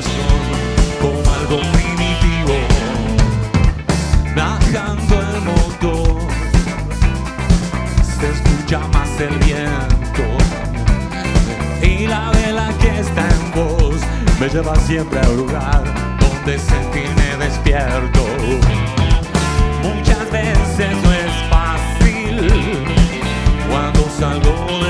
corazón como algo primitivo, bajando el motor, se escucha más el viento y la vela que está en vos me lleva siempre a un lugar donde sentirme despierto. Muchas veces no es fácil cuando salgo